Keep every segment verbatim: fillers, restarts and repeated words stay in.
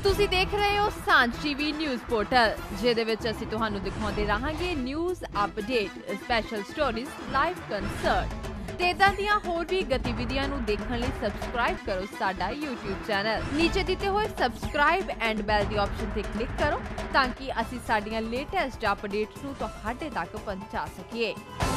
ਤੁਸੀਂ ਦੇਖ ਰਹੇ ਹੋ ਸਾਂਝ ਟੀਵੀ ਨਿਊਜ਼ ਪੋਰਟਲ, ਜਿਹਦੇ ਵਿੱਚ ਅਸੀਂ ਤੁਹਾਨੂੰ ਦਿਖਾਉਂਦੇ ਰਹਾਂਗੇ news update, special stories, live concert ਤੇ ਇਦਾਂ ਦੀਆਂ ਹੋਰ ਵੀ ਗਤੀਵਿਧੀਆਂ ਨੂੰ ਦੇਖਣ ਲਈ ਸਬਸਕ੍ਰਾਈਬ ਕਰੋ ਸਾਡਾ YouTube ਚੈਨਲ। ਨੀਚੇ ਦਿੱਤੇ ਹੋਏ ਸਬਸਕ੍ਰਾਈਬ ਐਂਡ ਬੈਲ ਦੀ ਆਪਸ਼ਨ ਤੇ ਕਲਿੱਕ ਕਰੋ ਤਾਂ ਕਿ ਅਸੀਂ ਸਾਡੀਆਂ ਲੇਟੈਸਟ ਅਪਡੇਟਸ ਨੂੰ ਤੁਹਾਡੇ ਤੱਕ ਪਹੁੰਚਾ ਸਕੀਏ।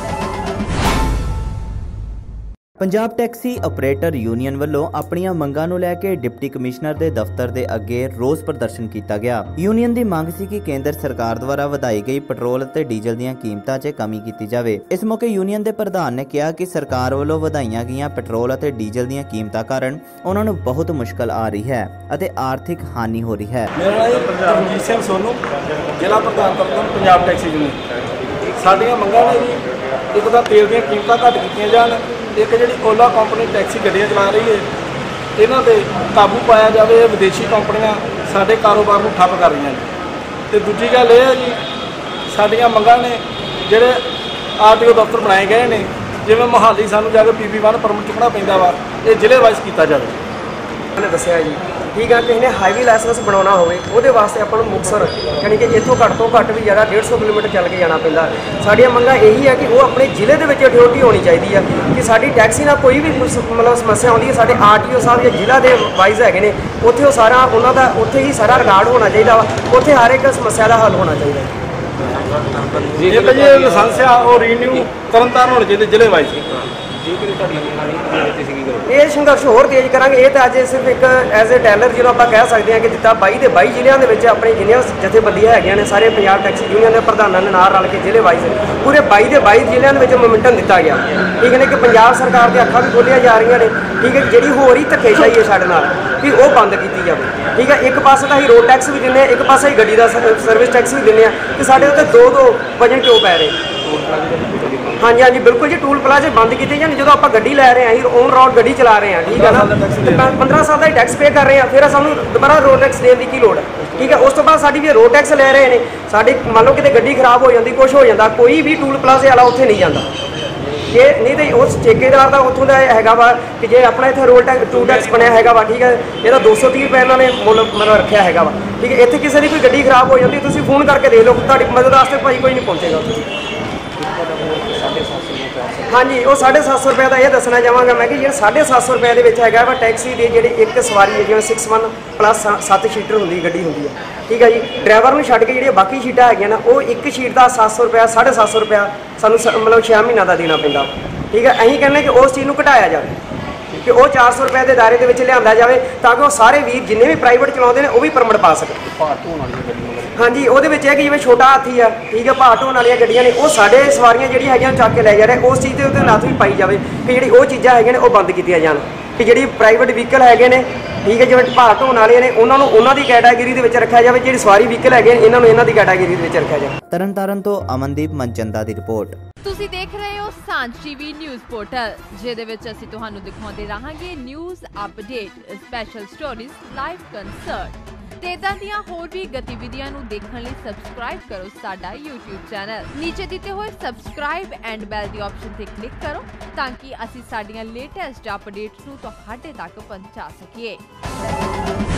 पंजाब टैक्सी ऑपरेटर यूनियन वालों अपनियां मंगां नूं लैके डिप्टी कमिश्नर दे दफ्तर दे अगे रोस प्रदर्शन किया गया। यूनियन दी मंग सी कि केंद्र सरकार द्वारा वधाई गई पेट्रोल ते डीजल दीयां कीमतां 'च कमी की जाए। इस मौके यूनियन दे प्रधान ने कहा कि सरकार वालों वधाईयां गईयां पेट्रोल ते डीजल दीयां कीमतां कारण उन्हां नूं बहुत मुश्किल आ रही है अते आर्थिक हानि हो रही है। मेरा नाम रंजीत सिंह सोनू, जिला प्रधान तरफों पंजाब टैक्सी यूनियन। साडियां मंगां ने जी, एक तां तेल दीयां कीमतां घट कीतियां जाण, एक जी ओला कंपनी टैक्सी गड्डियां चला रही है, इन्हां ते काबू पाया जाए। विदेशी कंपनियां साडे कारोबार नूं ठप्प कर रही हैं। तो दूजी गल यह है जी, साडियां मंगां ने जिहड़े आर टी ओ दफ्तर बनाए गए हैं, जिवें मोहाली सानूं जाके पी पी वन परमिट चुकना पैंदा वा, ये जिले वाइज किया जाए। उन्होंने दसिया जी ठीक है, किसी ने हाईवे लाइसेंस बनाना हो वास्ते अपन मुक्तसर यानी कि इतों घट तो घट भी ज़्यादा डेढ़ सौ किलोमीटर चल के जाना पैंदा। साडियां मंगां यही है कि वो अपने जिले के अथॉरिटी होनी चाहिए है कि साडी टैक्सी ना कोई भी मतलब समस्या आती है, साढ़े आर टी ओ साहब या जिला के वाइज है उत्थे सारा उन्होंने उत्थे ही सारा रिकॉर्ड होना चाहिए वा, उत्थे हर एक समस्या का हल होना चाहिए। एक जी लाइसेंस आ वो रीन्यू तरनताਰਨ होने चाहिए जिले वाइज। ये संघर्ष होर तेज करांगे। ये तो अज सिर्फ एक एज ए टेलर जो आप कह सकते हैं कि जितना बाई के बाई जिलों के अपने जिन्हें जथेबंदियां है ने सारे पंजाब टैक्सी यूनियन के प्रधानों ने नाल रल के जिले वाइज पूरे बाई के बाई जिलों में मोमेंटम दिता गया। ठीक है कि पंजाब सरकार की अखां भी खोलिया जा रही ने। ठीक है, जी होर ही धक्केशाही है साडे नाल कि वो बंद की जाए। ठीक है, एक पासे तो असीं रोड टैक्स भी दिंदे, एक पासे असीं गड्डी का सर्विस टैक्स भी दिंदे कि साडे उत्ते दो दो वजन क्यों पै रहे। हाँ जी हाँ जी बिल्कुल जी, टूल प्लाजे बंद किए जाने। जो आप गड्डी लै रहे हैं, ऑन रोड गड्डी चला रहे हैं, ठीक है ना, पंद्रह साल का टैक्स पे कर रहे हैं, फिर सानू दोबारा रोड टैक्स देने की लोड़ है। ठीक है, उस तो बाद साडी भी रोड टैक्स ले रहे हैं। साडी मान लो कि गड्डी खराब हो जाती, कुछ हो जाता, कोई भी टूल प्लाजे वाला उत्थे नहीं जाता। ये नहीं तो उस ठेकेदार का उत्थों का हैगा वा कि जे अपना इत्थे रोड टैक्स टू टैक्स बनया हैगा वा। ठीक है, ये दो सौ तीह रुपये इन्होंने मुल मतलब रखा हैगा वा। ठीक है, इत्थे किसी की कोई गड्डी खराब हो जाती, तुसीं फोन करके देख लो, तुहाडी मदद वास्ते भाई कोई नहीं पहुँचेगा। हाँ जी, वो साढ़े सत्त सौ रुपये का यह दसना चाहवागा मैं कि जो साढ़े सत्त सौ रुपये के टैक्सी के जी एक सवारी है, जिवें सिक्स वन प्लस सत्त सीटर होंगी गड्डी होंगी है। ठीक है जी, ड्राइवर में छड्ड के जी बाकी सीटां है ना, वो एक सीट का सत्त सौ रुपया साढ़े सत्त सौ रुपया सानू मतलब छः महीनों का देना पैंदा। ठीक है, असीं कहने कि उस चीज़ को घटाया जाए कि वो चार सौ रुपये के दायरे के लिया जाए ताकि वो सारे वीर जिन्हें भी प्राइवेट चलाते हैं वो भी परमिट पा सकें। हाँ जी, वो है कि जिवें छोटा हाथी है, ठीक है, भार ढोने वाली गड्डियां ने वो साढ़े सवारियां जी है चक के लै जा रहे, उस चीज़ के उत्ते नत्थ भी पाई जाए कि जी वो चीज़ां है वो बंद की जान कि जी प्राइवेट व्हीकल है ने, ठीक है, जिवें भार ढोने वाले ने उन्होंने उन्होंने कैटागरी के रखा जाए, जी सवारी व्हीकल है इन्होंने इन्हों की कैटागरी के रखा जाए। तरनताਰਨ तो अमनदीप मनचंदा की रिपोर्ट। ਤੁਸੀਂ ਦੇਖ ਰਹੇ ਹੋ ਸਾਂਝ ਟੀਵੀ ਨਿਊਜ਼ ਪੋਰਟਲ, ਜਿਹਦੇ ਵਿੱਚ ਅਸੀਂ ਤੁਹਾਨੂੰ ਦਿਖਾਉਂਦੇ ਰਹਾਂਗੇ news update, special stories, live concert ਤੇ ਇਦਾਂ ਦੀਆਂ ਹੋਰ ਵੀ ਗਤੀਵਿਧੀਆਂ ਨੂੰ ਦੇਖਣ ਲਈ ਸਬਸਕ੍ਰਾਈਬ ਕਰੋ ਸਾਡਾ YouTube ਚੈਨਲ। ਨੀਚੇ ਦਿੱਤੇ ਹੋਏ ਸਬਸਕ੍ਰਾਈਬ ਐਂਡ ਬੈਲ ਦੀ ਆਪਸ਼ਨ ਤੇ ਕਲਿੱਕ ਕਰੋ ਤਾਂ ਕਿ ਅਸੀਂ ਸਾਡੀਆਂ ਲੇਟੈਸਟ ਅਪਡੇਟਸ ਨੂੰ ਤੁਹਾਡੇ ਤੱਕ ਪਹੁੰਚਾ ਸਕੀਏ।